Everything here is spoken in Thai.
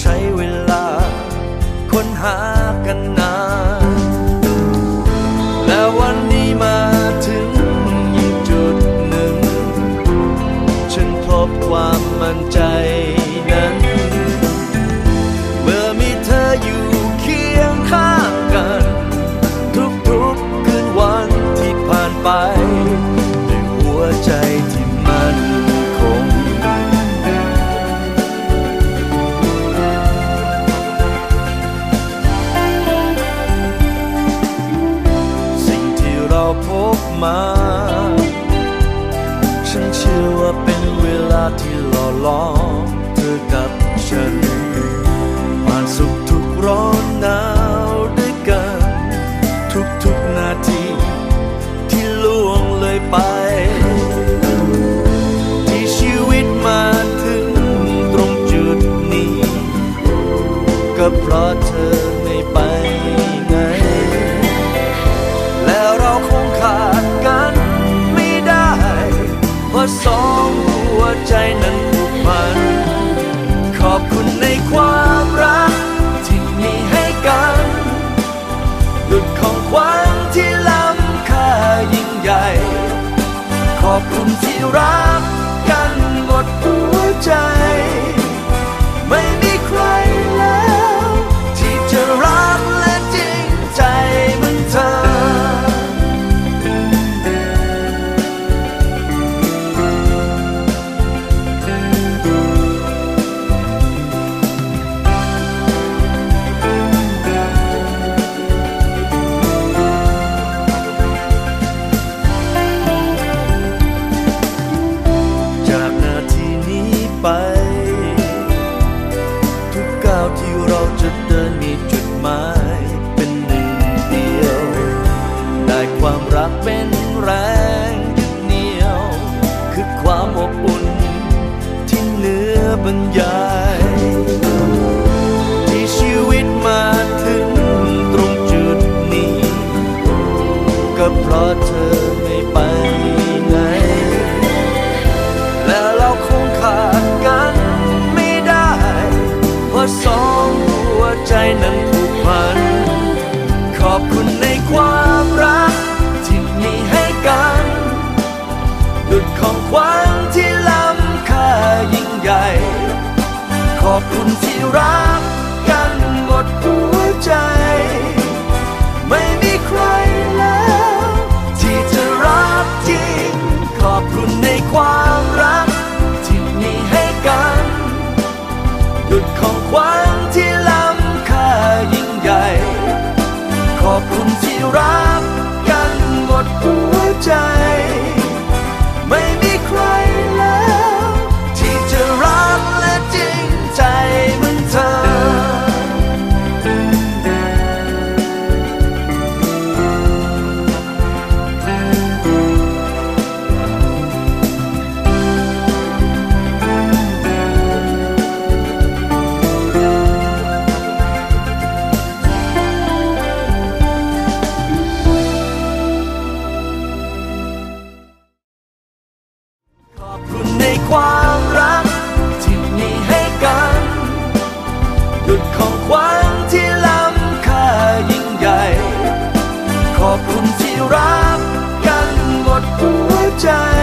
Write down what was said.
ใช้เวลาค้นหากันนานและวันนี้มาถึงอีกจุดหนึ่งฉันพบความมั่นใจนั้นเมื่อมีเธออยู่เคียงข้างกันทุกๆคืนวันที่ผ่านไปด้วยหัวใจที่มั่นคงสิ่งที่เราพบมาฉันเชื่อว่าเป็นเวลาที่หล่อล้อมเธอกับฉันผ่านสุขทุกข์ร้อนหนาวด้วยกันทุกๆนาทีที่ล่วงเลยไปที่ชีวิตมาถึงตรงจุดนี้ก็เพราะเธอไม่ไปไหนแล้วเราคงขาดกันไม่ได้เพราะสองหัวใจนั้นผูกพันขอบคุณในความรักที่มีให้กันดุจของขวัญที่ล้ำค่ายิ่งใหญ่ขอบคุณที่รักกันหมดหัวใจไม่มีใครแล้วที่จะรักและจริงใจเหมือนเธอจากนาทีนี้ไปทุกก้าวที่เราจะเดินมีจุดหมายเป็นหนึ่งเดียวได้ความรักเป็นแรงยึดเหนี่ยวคือความอบอุ่นที่เหนือบรรยายที่ชีวิตมาถึงตรงจุดนี้ก็เพราะเธอไม่ไปไหนและเราคงขาดกันไม่ได้เพราะสองหัวใจนั้นผูกพันขอบคุณในความรักที่มีให้กันดุจของขวัญที่ล้ำค่ายิ่งใหญ่ขอบคุณที่รักกันหมดหัวใจไม่มีใครแล้วที่จะรักจริงขอบคุณในความรักที่มีให้กันดุจของขวัญที่ล้ำค่ายิ่งใหญ่ขอบคุณที่รักกันหมดหัวใจไม่มีใครแล้วที่จะรักและจริงใจเหมือนเธอขอบคุณในความรักที่มีให้กันดุจของขวัญที่ล้ำค่ายิ่งใหญ่ขอบคุณที่รักกันหมดหัวใจ